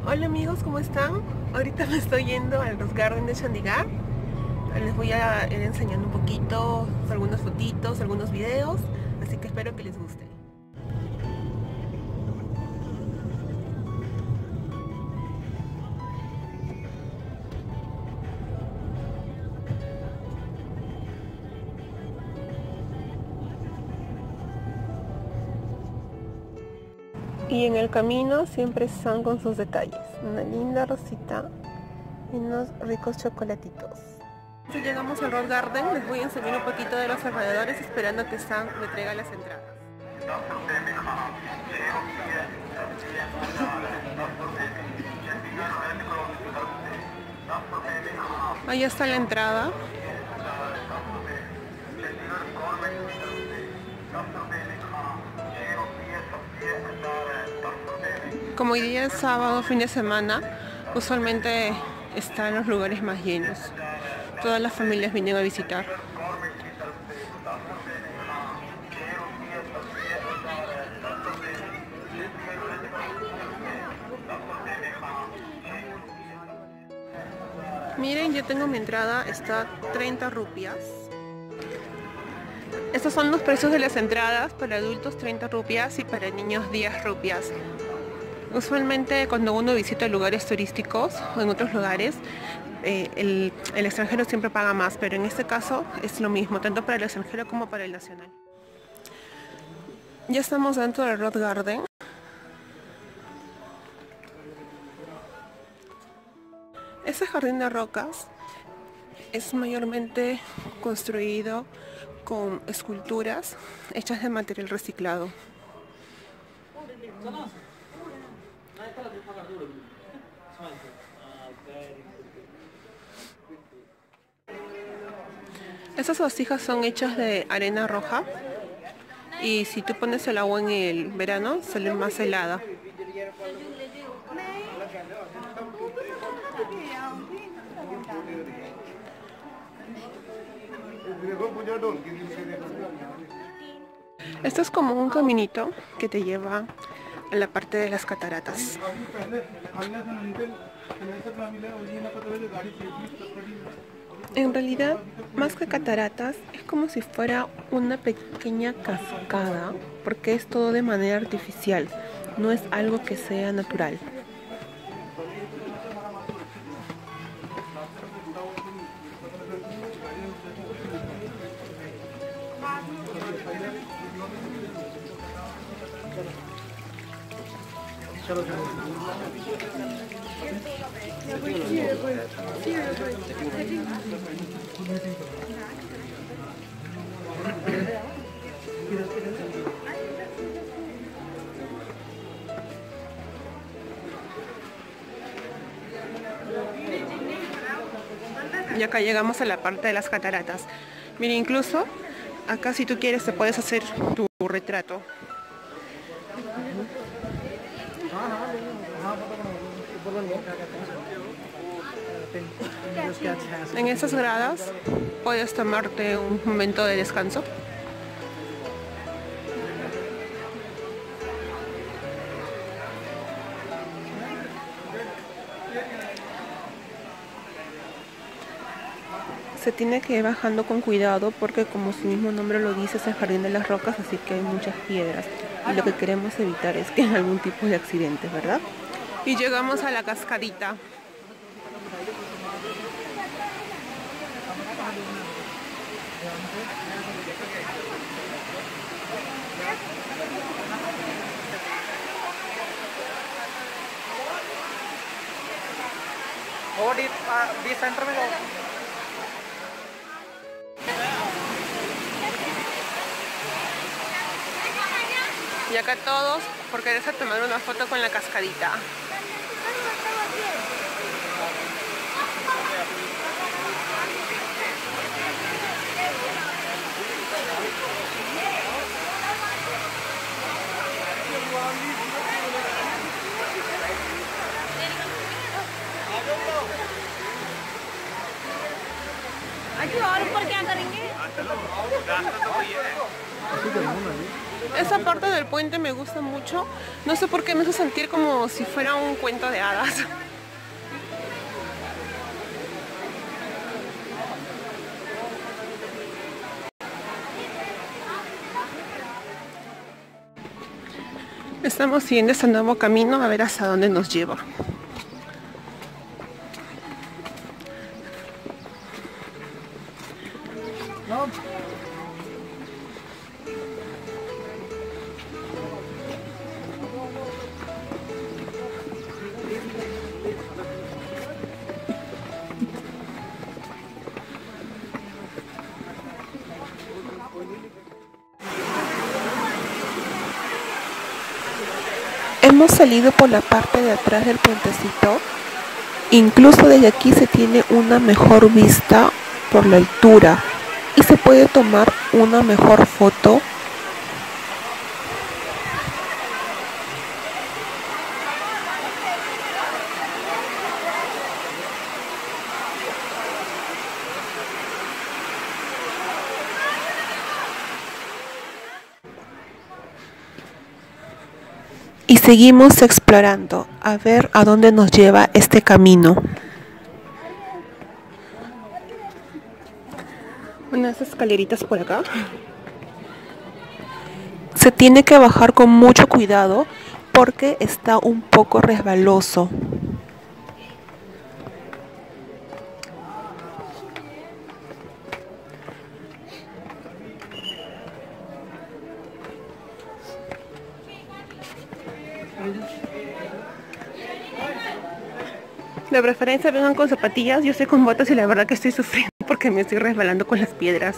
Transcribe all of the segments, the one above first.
Hola amigos, ¿cómo están? Ahorita me estoy yendo al Rose Garden de Chandigarh. Les voy a ir enseñando un poquito, algunas fotitos, algunos videos, así que espero que les guste. Y en el camino siempre están con sus detalles. Una linda rosita y unos ricos chocolatitos. Si llegamos al Rose Garden, les voy a enseñar un poquito de los alrededores, esperando que Sam me traiga las entradas. Ahí está la entrada. Como hoy día es sábado, fin de semana, usualmente están los lugares más llenos. Todas las familias vienen a visitar. Miren, yo tengo mi entrada, está 30 rupias. Estos son los precios de las entradas: para adultos 30 rupias y para niños 10 rupias. Usualmente cuando uno visita lugares turísticos o en otros lugares, el extranjero siempre paga más, pero en este caso es lo mismo, tanto para el extranjero como para el nacional. Ya estamos dentro del Rose Garden. Este jardín de rocas es mayormente construido con esculturas hechas de material reciclado. Estas vasijas son hechas de arena roja y si tú pones el agua en el verano sale más helada. Esto es como un caminito que te lleva a la parte de las cataratas. En realidad, más que cataratas, es como si fuera una pequeña cascada, porque es todo de manera artificial, no es algo que sea natural. Y acá llegamos a la parte de las cataratas. Mira, incluso acá si tú quieres te puedes hacer tu retrato. En estas gradas puedes tomarte un momento de descanso. Se tiene que ir bajando con cuidado porque, como su mismo nombre lo dice, es el jardín de las rocas, así que hay muchas piedras y lo que queremos evitar es que haya algún tipo de accidentes, ¿verdad? Y llegamos a la cascadita. Y acá todos por quererse tomar una foto con la cascadita. अजी और ऊपर क्या करेंगे? Esa parte del puente me gusta mucho. No sé por qué me hace sentir como si fuera un cuento de hadas. Estamos siguiendo este nuevo camino a ver hasta dónde nos lleva. Hemos salido por la parte de atrás del puentecito. Incluso desde aquí se tiene una mejor vista por la altura y se puede tomar una mejor foto. Y seguimos explorando a ver a dónde nos lleva este camino. Unas escaleritas por acá. Se tiene que bajar con mucho cuidado porque está un poco resbaloso. De preferencia vengan con zapatillas. Yo estoy con botas y la verdad que estoy sufriendo porque me estoy resbalando con las piedras.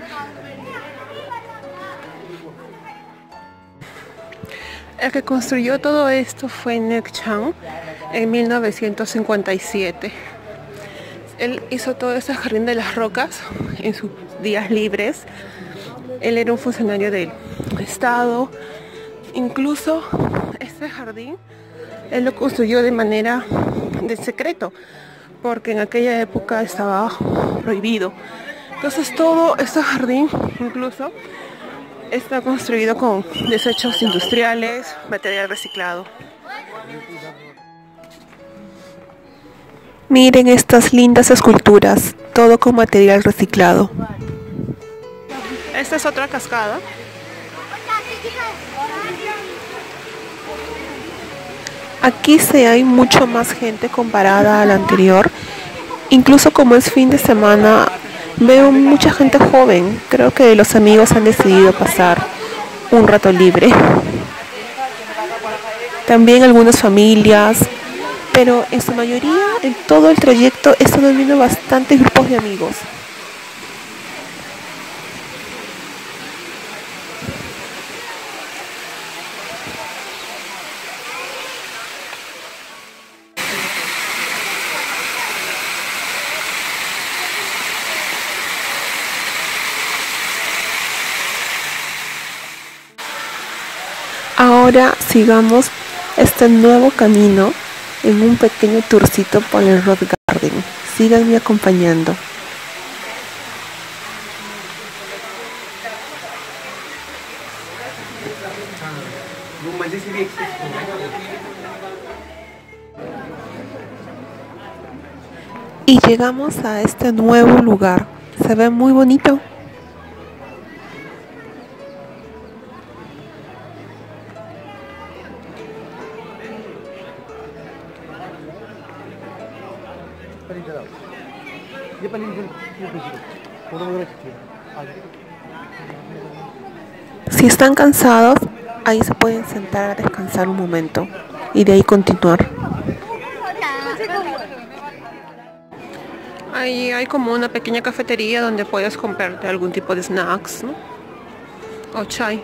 El que construyó todo esto fue Ngoc Chang en 1957. Él hizo todo ese jardín de las rocas en sus días libres. Él era un funcionario del Estado. Incluso este jardín él lo construyó de manera de secreto, porque en aquella época estaba prohibido. Entonces todo este jardín incluso está construido con desechos industriales, material reciclado. Miren estas lindas esculturas, todo con material reciclado. Esta es otra cascada. Aquí sí hay mucho más gente comparada a la anterior. Incluso como es fin de semana, veo mucha gente joven. Creo que los amigos han decidido pasar un rato libre. También algunas familias, pero en su mayoría, en todo el trayecto, están viendo bastantes grupos de amigos. Ahora sigamos este nuevo camino en un pequeño tourcito por el Rock Garden. Síganme acompañando. Y llegamos a este nuevo lugar. Se ve muy bonito. Si están cansados, ahí se pueden sentar a descansar un momento y de ahí continuar. Ahí hay como una pequeña cafetería donde puedes comprarte algún tipo de snacks, ¿no? O chai.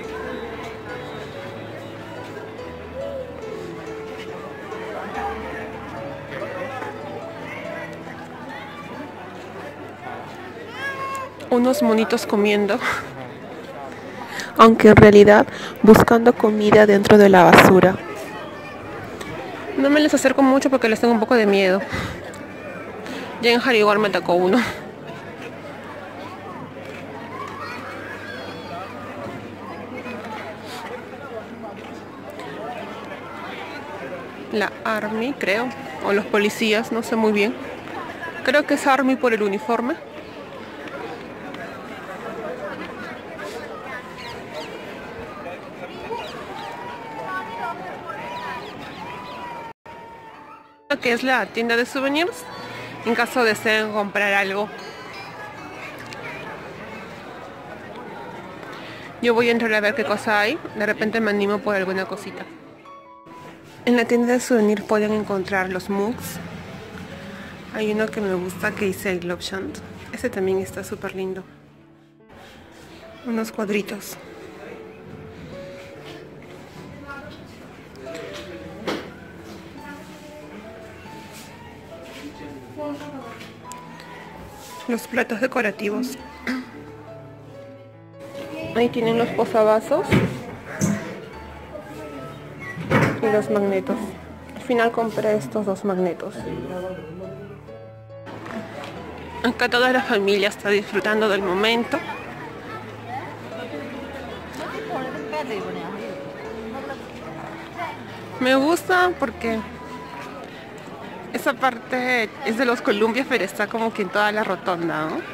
Unos monitos comiendo. Aunque en realidad buscando comida dentro de la basura. No me les acerco mucho porque les tengo un poco de miedo. Ya en Hariwar me atacó uno. la Army, creo, o los policías, no sé muy bien. Creo que es Army por el uniforme. Lo que es la tienda de souvenirs, en caso deseen comprar algo. Yo voy a entrar a ver qué cosa hay, de repente me animo por alguna cosita. En la tienda de souvenirs pueden encontrar los mugs. Hay uno que me gusta que dice Love Shant. Ese también está súper lindo. Unos cuadritos. Los platos decorativos. Ahí tienen los posavasos y los magnetos. Al final compré estos dos magnetos. Acá toda la familia está disfrutando del momento. Me gusta porque esa parte es de los columpios, pero está como que en toda la rotonda, ¿no?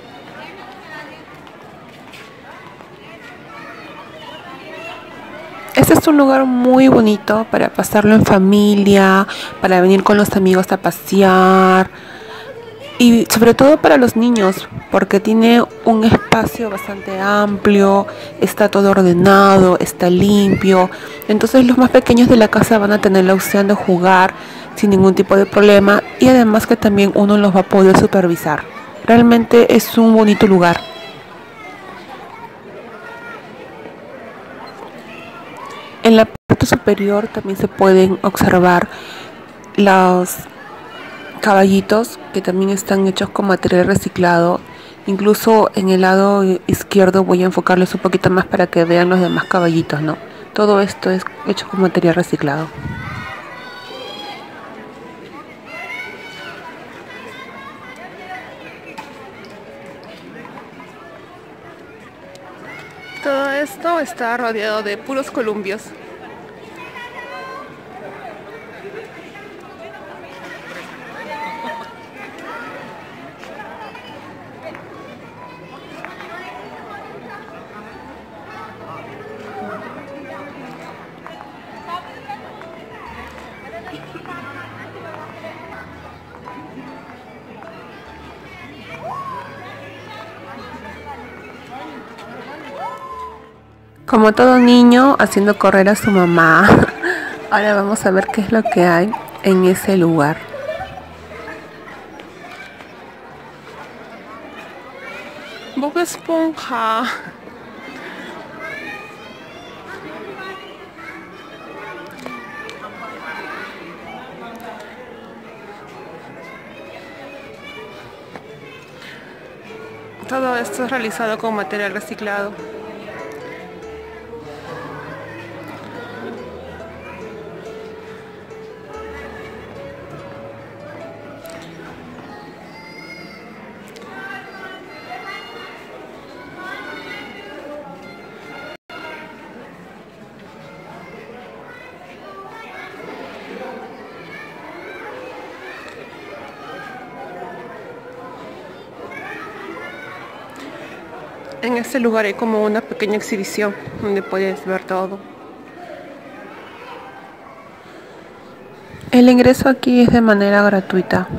Este es un lugar muy bonito para pasarlo en familia, para venir con los amigos a pasear y sobre todo para los niños, porque tiene un espacio bastante amplio, está todo ordenado, está limpio. Entonces los más pequeños de la casa van a tener la opción de jugar sin ningún tipo de problema y además que también uno los va a poder supervisar. Realmente es un bonito lugar. En la parte superior también se pueden observar los caballitos que también están hechos con material reciclado. Incluso en el lado izquierdo voy a enfocarles un poquito más para que vean los demás caballitos, ¿no? Todo esto es hecho con material reciclado. Todo esto está rodeado de puros columpios. Como todo niño haciendo correr a su mamá. Ahora vamos a ver qué es lo que hay en ese lugar. Bob Esponja. Todo esto es realizado con material reciclado. En este lugar hay como una pequeña exhibición donde puedes ver todo. El ingreso aquí es de manera gratuita.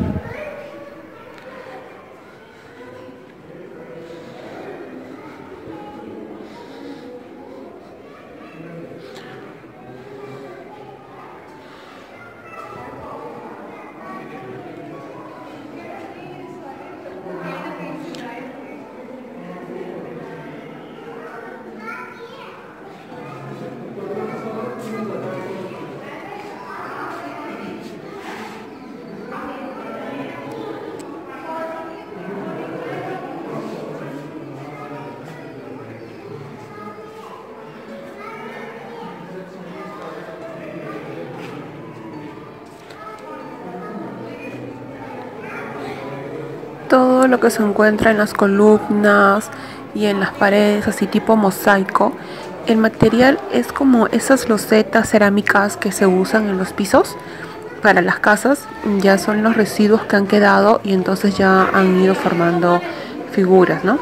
Todo lo que se encuentra en las columnas y en las paredes, así tipo mosaico, El material es como esas losetas cerámicas que se usan en los pisos para las casas. Ya son los residuos que han quedado y entonces ya han ido formando figuras, ¿no?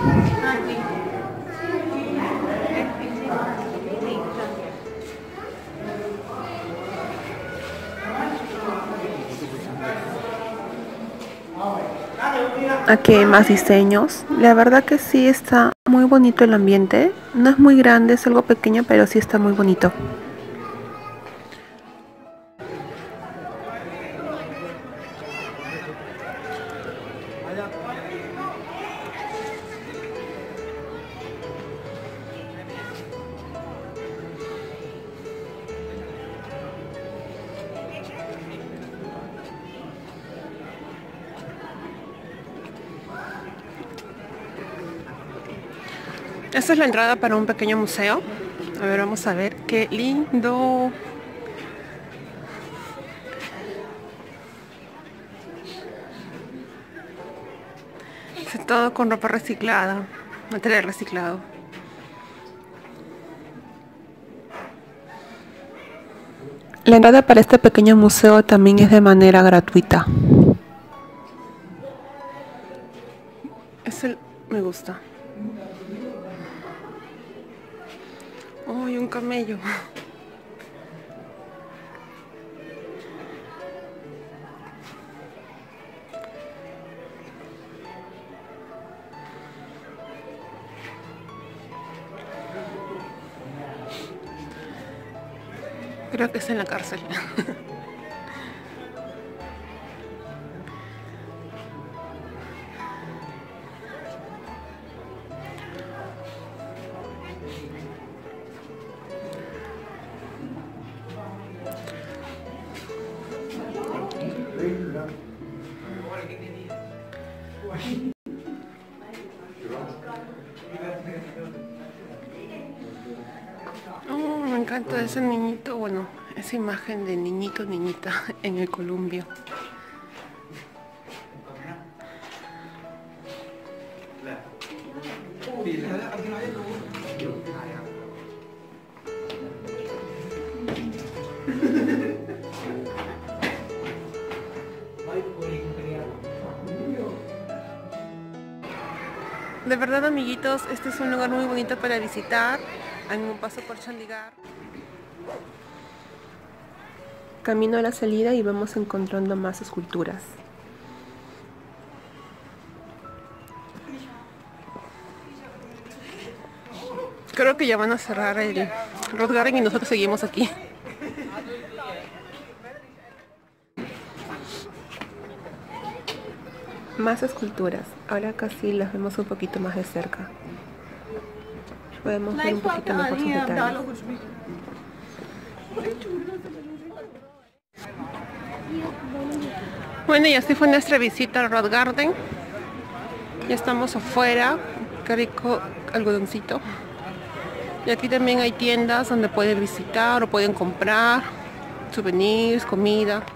Aquí hay más diseños. La verdad que sí está muy bonito el ambiente. No es muy grande, es algo pequeño, pero sí está muy bonito. Esta es la entrada para un pequeño museo. A ver, vamos a ver. ¡Qué lindo! Es todo con ropa reciclada, material reciclado. La entrada para este pequeño museo también es de manera gratuita. Me gusta. ¡Uy, un camello! Creo que está en la cárcel. Oh, me encanta ese niñito, bueno, esa imagen de niñito, niñita en el columpio. De verdad, amiguitos, este es un lugar muy bonito para visitar. En un paso por Chandigarh. Camino a la salida y vamos encontrando más esculturas. Creo que ya van a cerrar el Rose Garden y nosotros seguimos aquí. Más esculturas. Ahora casi las vemos un poquito más de cerca. Podemos ver un poquito mejor sus detalles. Bueno, y así fue nuestra visita al Rose Garden. Ya estamos afuera. Qué rico algodoncito. Y aquí también hay tiendas donde pueden visitar o pueden comprar souvenirs, comida.